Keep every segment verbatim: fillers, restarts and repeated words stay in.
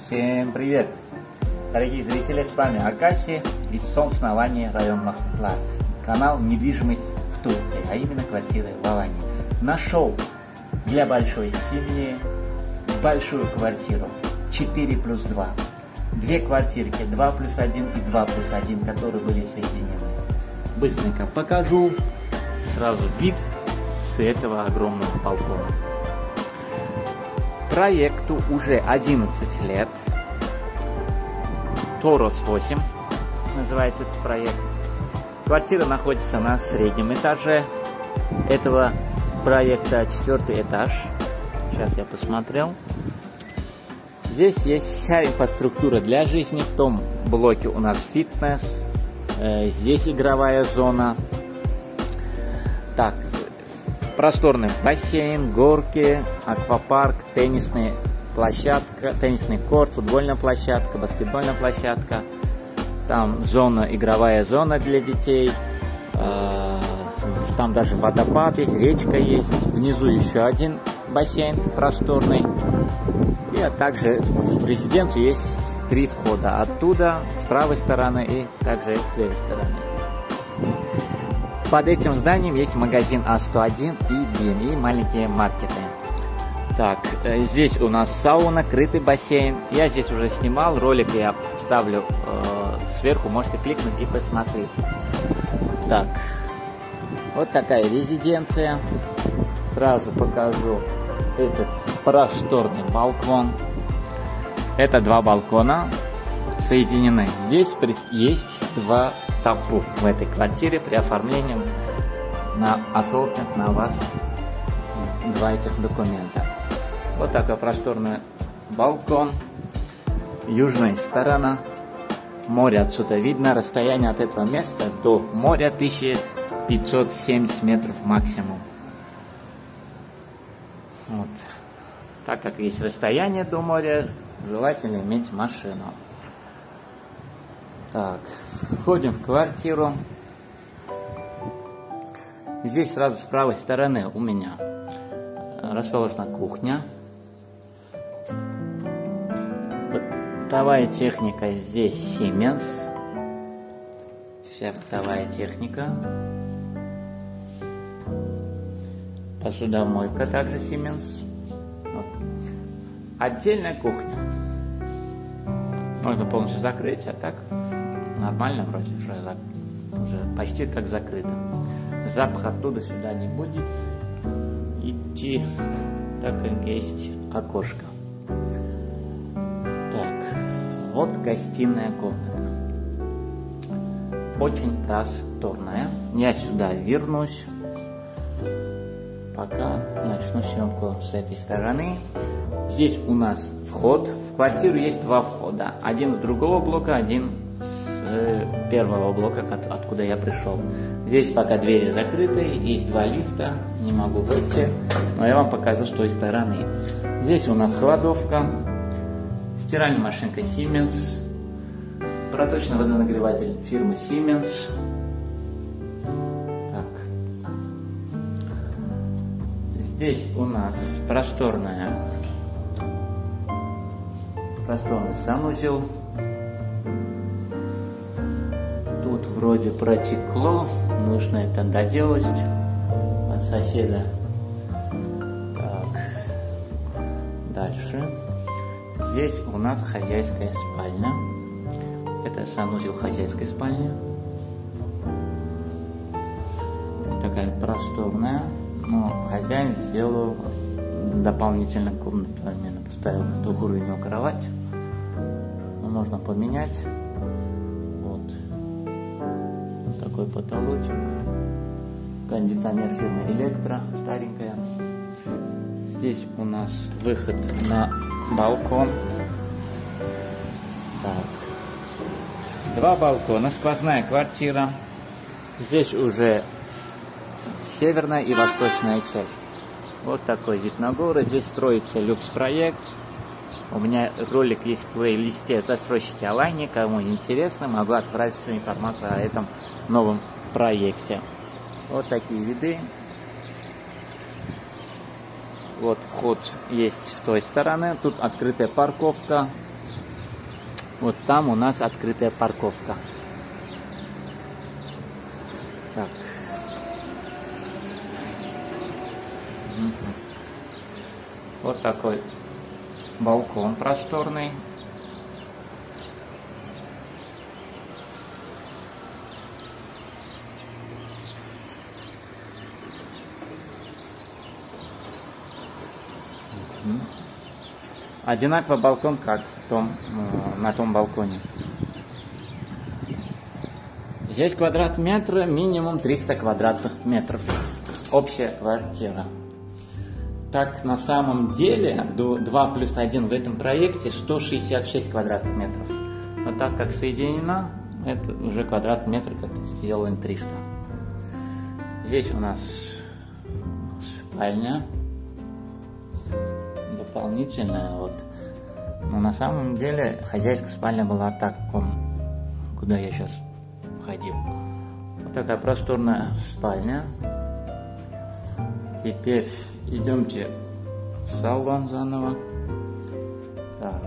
Всем привет! Дорогие зрители, с вами Агаси из солнечного Алании, район Махмутлар. Канал «Недвижимость в Турции», а именно квартиры в Алании. Нашел для большой семьи большую квартиру четыре плюс два. Две квартирки два плюс один и два плюс один, которые были соединены. Быстренько покажу сразу вид с этого огромного балкона. Проекту уже одиннадцать лет. Торос восемь называется этот проект. Квартира находится на среднем этаже этого проекта, четвертый этаж. Сейчас я посмотрел. Здесь есть вся инфраструктура для жизни. В том блоке у нас фитнес, э, здесь игровая зона. Так, просторный бассейн, горки, аквапарк, теннисная площадка, теннисный корт, футбольная площадка, баскетбольная площадка. Там зона, игровая зона для детей. Там даже водопад есть, речка есть. Внизу еще один бассейн просторный. И а также в резиденцию есть три входа. Оттуда, с правой стороны и также с левой стороны. Под этим зданием есть магазин А сто один и БИМ, и маленькие маркеты. Так, здесь у нас сауна, крытый бассейн. Я здесь уже снимал, ролик я вставлю э, сверху, можете кликнуть и посмотреть. Так, вот такая резиденция. Сразу покажу этот просторный балкон. Это два балкона соединены. Здесь есть два табу в этой квартире. При оформлении на ассортмент на вас два этих документа. Вот такой просторный балкон. Южная сторона. Море отсюда видно. Расстояние от этого места до моря тысяча пятьсот семьдесят метров максимум. Вот. Так как есть расстояние до моря, желательно иметь машину. Так, входим в квартиру. Здесь сразу с правой стороны у меня расположена кухня. Бытовая техника здесь Siemens. Вся бытовая техника. Посудомойка также Siemens. Вот. Отдельная кухня. Можно полностью закрыть, а так нормально вроде уже, уже почти как закрыто. Запах оттуда сюда не будет идти, так как есть окошко. Так, вот гостиная комната. Очень просторная. Я сюда вернусь, пока начну съемку с этой стороны. Здесь у нас вход. В квартиру есть два входа. Один с другого блока, один с первого блока, от, откуда я пришел. Здесь пока двери закрыты, есть два лифта, не могу выйти, но я вам покажу с той стороны. Здесь у нас кладовка, стиральная машинка Siemens, проточный водонагреватель фирмы Siemens. Так. Здесь у нас просторная, просторный санузел. Тут вроде протекло, нужно это доделать от соседа. Так, дальше. Здесь у нас хозяйская спальня. Это санузел хозяйской спальни. Такая просторная. Но хозяин сделал дополнительно комнату. Именно поставил двухуровневую кровать. Но можно поменять. Такой потолочек, кондиционер фирмы Электро, старенькая. Здесь у нас выход на балкон. Так. Два балкона, сквозная квартира. Здесь уже северная и восточная часть. Вот такой вид на город. Здесь строится люкс-проект. У меня ролик есть в плейлисте «Застройщики Алании». Кому интересно, могу отправить всю информацию о этом новом проекте. Вот такие виды. Вот вход есть с той стороны. Тут открытая парковка. Вот там у нас открытая парковка. Так. Угу. Вот такой балкон просторный. Угу. Одинаковый балкон, как в том, на том балконе. Здесь квадрат метра минимум триста квадратных метров. Общая квартира. Так, на самом деле, два плюс один в этом проекте сто шестьдесят шесть квадратных метров. Но так как соединена, это уже квадрат метр как-то сделан триста. Здесь у нас спальня. Дополнительная, вот. Но на самом деле хозяйская спальня была так, куда я сейчас ходил. Вот такая просторная спальня. Теперь идемте в салон заново. Так.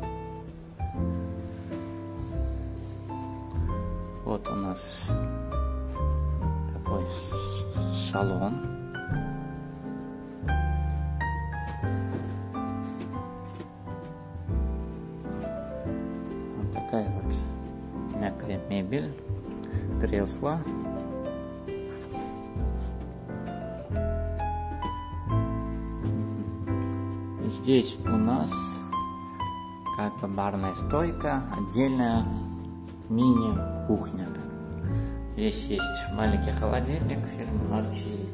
Вот у нас такой салон. Вот такая вот мягкая мебель. Кресло. Здесь у нас как бы барная стойка, отдельная мини-кухня. Здесь есть маленький холодильник фирмы Арчи.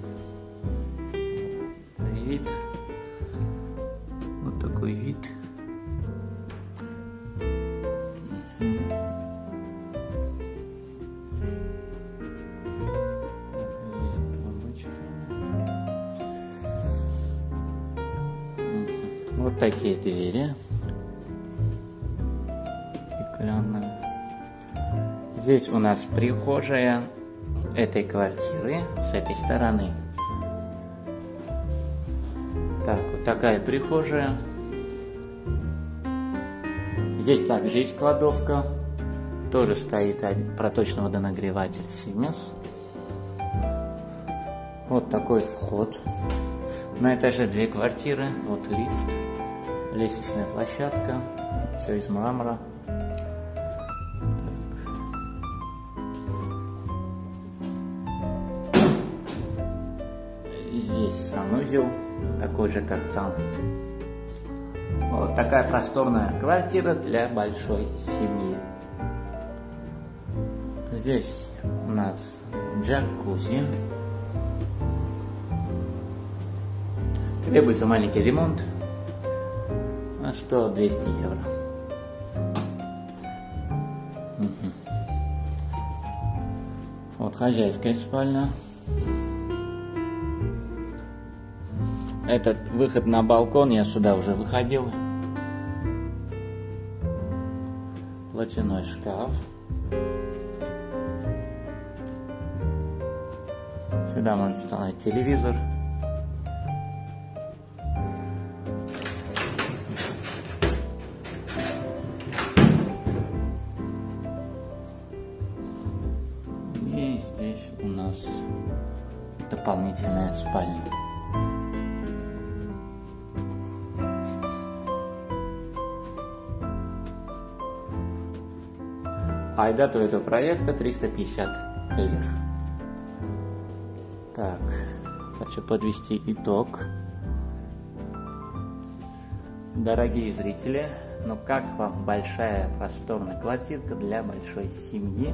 Вид. Вот такой вид. Вот такие двери. Стеклянные. Здесь у нас прихожая этой квартиры с этой стороны. Так, вот такая прихожая. Здесь также есть кладовка. Тоже стоит проточный водонагреватель Siemens. Вот такой вход. На этаже две квартиры. Вот лифт. Лестничная площадка, все из мрамора. Так. Здесь санузел, такой же, как там. Вот такая просторная квартира для большой семьи. Здесь у нас джакузи. Требуется маленький ремонт. сто двести евро. Угу. Вот хозяйская спальня. Этот выход на балкон, я сюда уже выходил. Платяной шкаф. Сюда можно вставить телевизор. И здесь у нас дополнительная спальня. Айдат у этого проекта триста пятьдесят лир. Так, хочу подвести итог. Дорогие зрители, ну как вам большая просторная квартирка для большой семьи?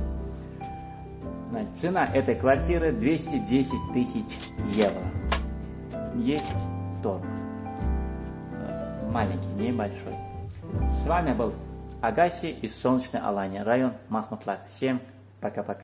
Цена этой квартиры двести десять тысяч евро. Есть торг. Маленький, небольшой. С вами был Агаси из солнечной Алании, район Махмутлах. Всем пока-пока.